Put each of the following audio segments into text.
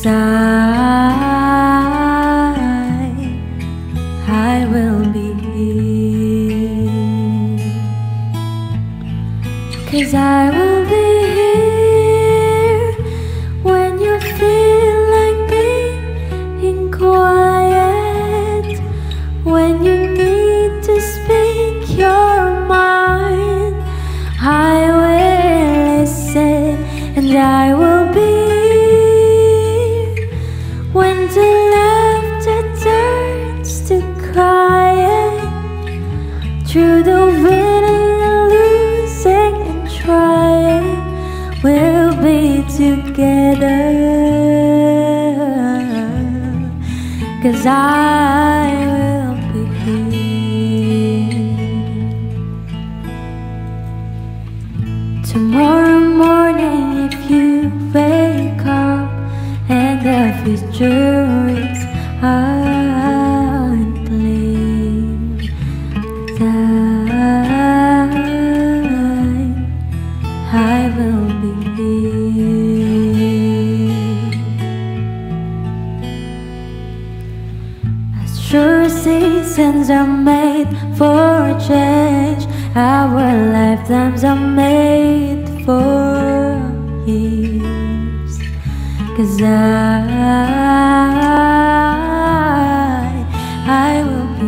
'Cause I will be here. 'Cause I will be here when you feel like being quiet, when you need to speak your mind. I will listen and I will be when the laughter turns to crying, through the winning and losing and trying, we'll be together. 'Cause I will be here. Tomorrow morning if you wake up and the future is unclean, I will be here. As sure seasons are made for a change, our lifetimes are made for years. 'Cause I will be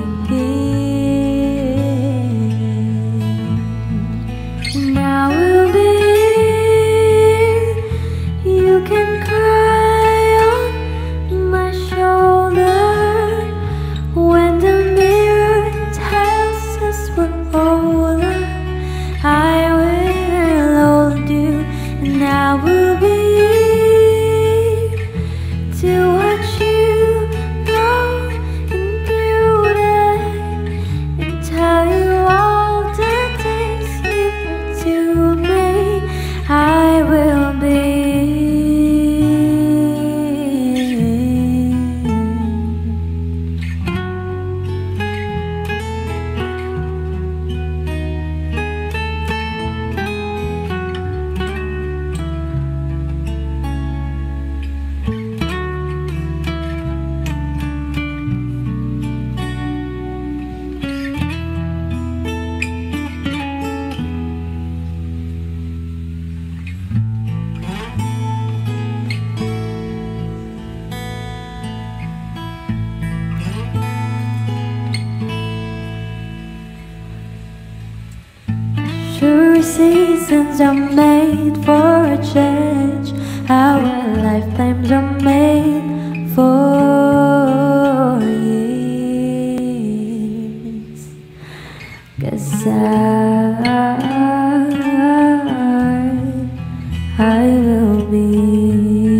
here. Now we'll be here. You can cry on my shoulder when the mirror tells us we're older. I will hold you and I will be here to watch you grow in beauty and tell you all the things you meant to me. I will be sure seasons are made for a change. Our lifetimes are made for years. 'Cause I will be